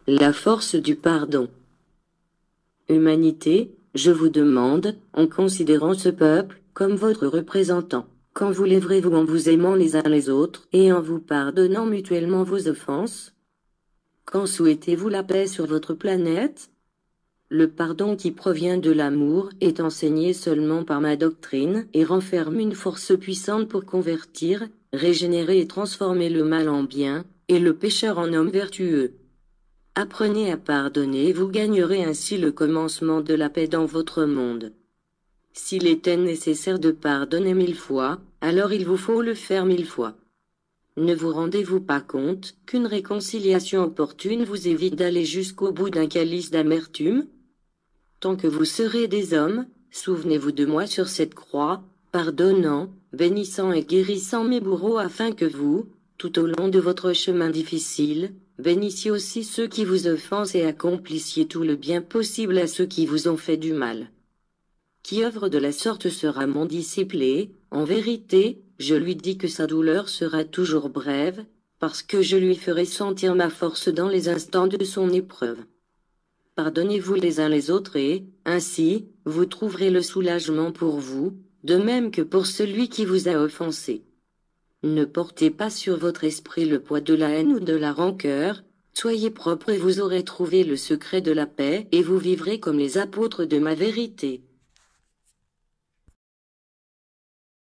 La force du pardon. Humanité, je vous demande, en considérant ce peuple comme votre représentant, quand vous lèverez-vous en vous aimant les uns les autres et en vous pardonnant mutuellement vos offenses? Quand souhaitez-vous la paix sur votre planète? Le pardon qui provient de l'amour est enseigné seulement par ma doctrine et renferme une force puissante pour convertir, régénérer et transformer le mal en bien, et le pécheur en homme vertueux. Apprenez à pardonner et vous gagnerez ainsi le commencement de la paix dans votre monde. S'il était nécessaire de pardonner 1000 fois, alors il vous faut le faire 1000 fois. Ne vous rendez-vous pas compte qu'une réconciliation opportune vous évite d'aller jusqu'au bout d'un calice d'amertume? Tant que vous serez des hommes, souvenez-vous de moi sur cette croix, pardonnant, bénissant et guérissant mes bourreaux afin que vous, tout au long de votre chemin difficile, bénissiez aussi ceux qui vous offensent et accomplissiez tout le bien possible à ceux qui vous ont fait du mal. Qui œuvre de la sorte sera mon disciple et, en vérité, je lui dis que sa douleur sera toujours brève, parce que je lui ferai sentir ma force dans les instants de son épreuve. Pardonnez-vous les uns les autres et, ainsi, vous trouverez le soulagement pour vous, de même que pour celui qui vous a offensé. Ne portez pas sur votre esprit le poids de la haine ou de la rancœur, soyez propre et vous aurez trouvé le secret de la paix et vous vivrez comme les apôtres de ma vérité.